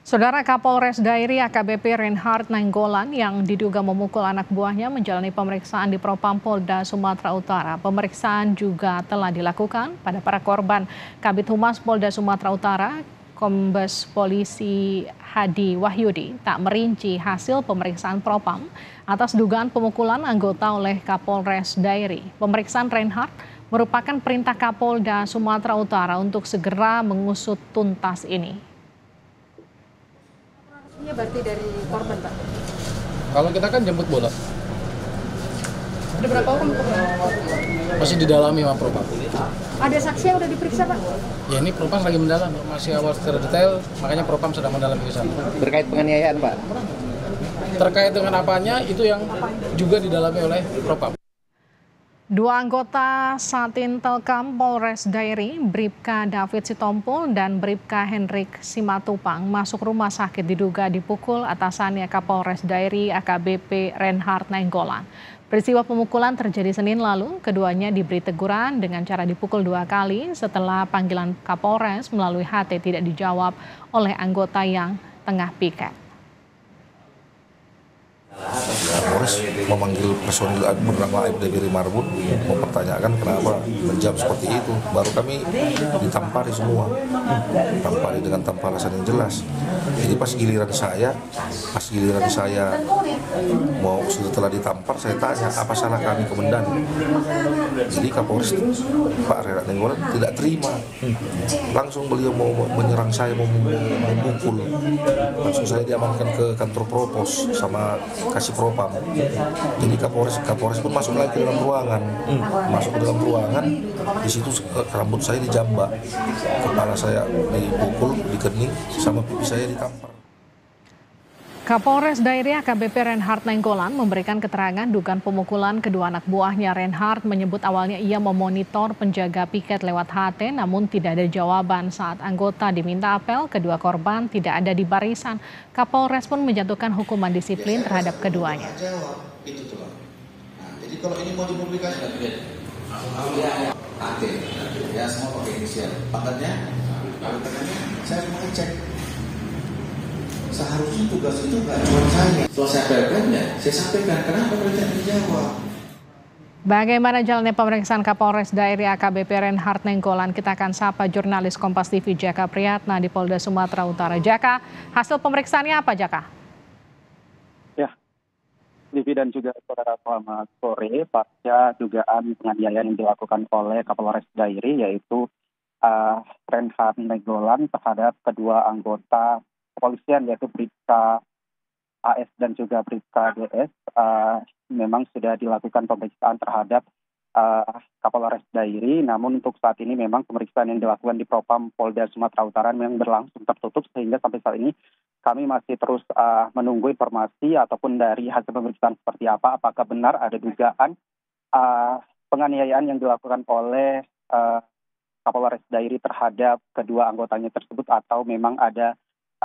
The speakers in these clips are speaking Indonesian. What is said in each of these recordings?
Saudara Kapolres Dairi AKBP Reinhard Nainggolan yang diduga memukul anak buahnya menjalani pemeriksaan di Propam Polda Sumatera Utara. Pemeriksaan juga telah dilakukan pada para korban. Kabid Humas Polda Sumatera Utara, Kombes Polisi Hadi Wahyudi, tak merinci hasil pemeriksaan Propam atas dugaan pemukulan anggota oleh Kapolres Dairi. Pemeriksaan Reinhard merupakan perintah Kapolda Sumatera Utara untuk segera mengusut tuntas ini. Ini berarti dari korban, Pak? Kalau kita kan jemput bola. Ada berapa orang korban? Masih didalami sama Propam. Ada saksi yang udah diperiksa, Pak? Ya ini Propam lagi mendalam, masih awal secara detail, makanya Propam sedang mendalami ke sana. Terkait penganiayaan, Pak? Terkait dengan apanya, itu yang juga didalami oleh Propam. Dua anggota Satintelkam Polres Dairi, Bribka David Sitompul dan Bribka Hendrik Simatupang masuk rumah sakit diduga dipukul atasannya Kapolres Dairi AKBP Reinhard Nainggolan. Peristiwa pemukulan terjadi Senin lalu, keduanya diberi teguran dengan cara dipukul 2 kali setelah panggilan Kapolres melalui HT tidak dijawab oleh anggota yang tengah piket. Kapolres memanggil personil bernama AIBD Marbun mempertanyakan kenapa menjawab seperti itu. Baru kami ditampari semua, tampari dengan tamparan yang jelas. Jadi pas giliran saya mau setelah ditampar, saya tanya apa salah kami komandan. Jadi Kapolres Pak Reinhard Nainggolan tidak terima, langsung beliau mau menyerang saya, mau memukul. Langsung saya diamankan ke kantor Propos sama kasih Propam. Jadi Kapolres pun masuk lagi ke dalam ruangan. Masuk ke dalam ruangan, di situ rambut saya dijambak, kepala saya dipukul, dikening, sama pipi saya ditampar. Kapolres Dairi AKBP Reinhard Nainggolan memberikan keterangan dugaan pemukulan kedua anak buahnya. Reinhard menyebut awalnya ia memonitor penjaga piket lewat HT, namun tidak ada jawaban. Saat anggota diminta apel, kedua korban tidak ada di barisan. Kapolres pun menjatuhkan hukuman disiplin terhadap keduanya. Jadi kalau ini mau dipublikasikan, HT, ya semua pakai inisial. Paketnya, saya mau cek. Seharusnya tugas itu nggak cuma saya. Setelah saya apelkannya, saya sampaikan kenapa mereka dijawab. Bagaimana jalannya pemeriksaan Kapolres Dairi AKBP Reinhard Nainggolan? Kita akan sapa jurnalis Kompas TV Jaka Priyatna di Polda Sumatera Utara. Jaka, hasil pemeriksaannya apa, Jaka? Ya, Livi dan juga saudara, selamat sore. Pasca dugaan penganiayaan yang dilakukan oleh Kapolres Dairi, yaitu Reinhard Nainggolan terhadap kedua anggota kepolisian, yaitu Bribka AS dan juga Bribka DS, memang sudah dilakukan pemeriksaan terhadap Kapolres Dairi. Namun untuk saat ini memang pemeriksaan yang dilakukan di Propam Polda Sumatera Utara memang berlangsung tertutup, sehingga sampai saat ini kami masih terus menunggu informasi ataupun dari hasil pemeriksaan seperti apa, apakah benar ada dugaan penganiayaan yang dilakukan oleh Kapolres Dairi terhadap kedua anggotanya tersebut, atau memang ada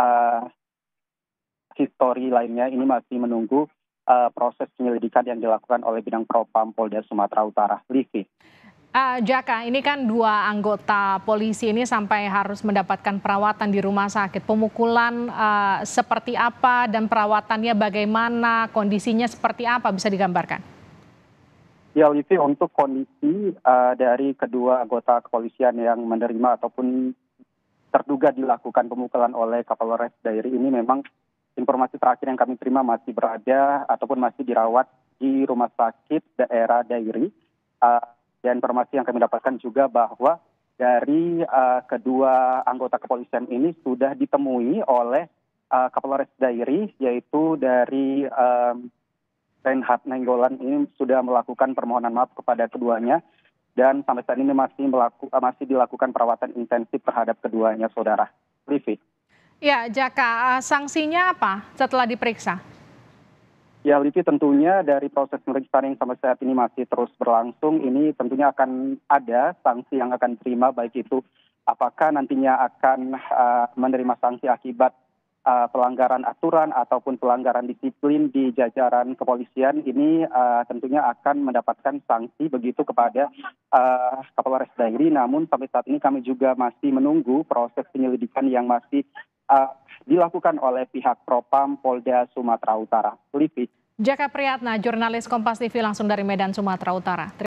histori lainnya. Ini masih menunggu proses penyelidikan yang dilakukan oleh bidang Propam Polda Sumatera Utara. Livi. Jaka, ini kan dua anggota polisi ini sampai harus mendapatkan perawatan di rumah sakit. Pemukulan seperti apa dan perawatannya bagaimana, kondisinya seperti apa, bisa digambarkan? Ya, Livi, untuk kondisi dari kedua anggota kepolisian yang menerima ataupun terduga dilakukan pemukulan oleh Kapolres Dairi ini, memang informasi terakhir yang kami terima masih berada ataupun masih dirawat di rumah sakit daerah Dairi. Dan informasi yang kami dapatkan juga bahwa dari kedua anggota kepolisian ini sudah ditemui oleh Kapolres Dairi, yaitu dari Reinhard Nainggolan ini sudah melakukan permohonan maaf kepada keduanya. Dan sampai saat ini masih dilakukan perawatan intensif terhadap keduanya, saudara. Livi. Ya, Jaka, sanksinya apa setelah diperiksa? Ya, Livi, tentunya dari proses pemeriksaan yang sampai saat ini masih terus berlangsung, ini tentunya akan ada sanksi yang akan diterima, baik itu apakah nantinya akan menerima sanksi akibat pelanggaran aturan ataupun pelanggaran disiplin di jajaran kepolisian. Ini tentunya akan mendapatkan sanksi begitu kepada Kapolres Dairi. Namun sampai saat ini kami juga masih menunggu proses penyelidikan yang masih dilakukan oleh pihak Propam Polda Sumatera Utara. Livi. Jaka Priyatna, jurnalis Kompas TV langsung dari Medan, Sumatera Utara.